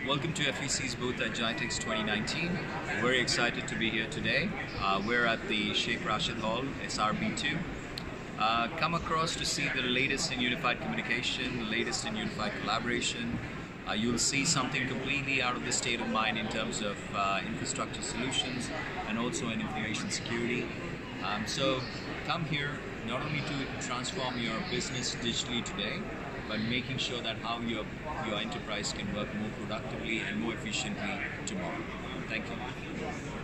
Welcome to FVC's booth at GITEX 2019. Very excited to be here today. We're at the Sheikh Rashid Hall, SRB2. Come across to see the latest in unified communication, the latest in unified collaboration. You'll see something completely out of the state of mind in terms of infrastructure solutions and also in information security. So come here not only to transform your business digitally today, but making sure that how your enterprise can work more productively and more efficiently tomorrow. Thank you.